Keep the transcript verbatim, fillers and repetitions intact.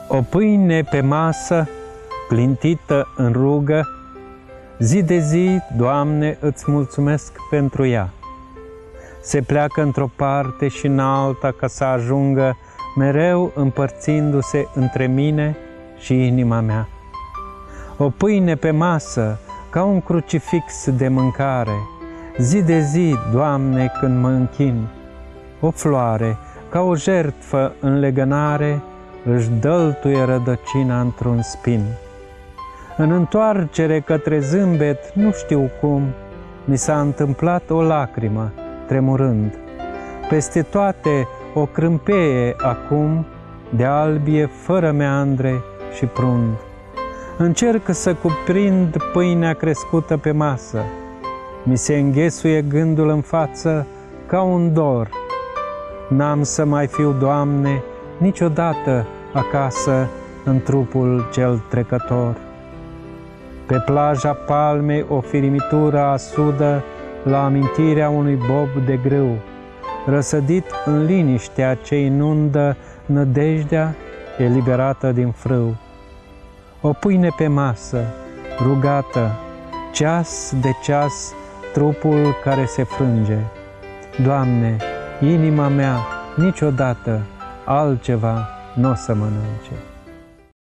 O pâine pe masă, clintită în rugă, zi de zi, Doamne, îți mulțumesc pentru ea. Se pleacă într-o parte și în alta ca să ajungă, mereu împărțindu-se între mine și inima mea. O pâine pe masă, ca un crucifix de mâncare, zi de zi, Doamne, când mă închin. O floare, ca o jertfă în legănare, își dăltuie rădăcina într-un spin. În întoarcere către zâmbet, nu știu cum, mi s-a întâmplat o lacrimă, tremurând. Peste toate o crâmpeie acum, de albie fără meandre și prund. Încerc să cuprind pâinea crescută pe masă. Mi se înghesuie gândul în față ca un dor. N-am să mai fiu, Doamne, niciodată acasă în trupul cel trecător. Pe plaja palmei o firimitură asudă la amintirea unui bob de grâu, răsădit în liniștea ce inundă nădejdea eliberată din frâu. O pâine pe masă, rugată, ceas de ceas, trupul care se frânge. Doamne, inima mea niciodată altceva n-o să mănânce.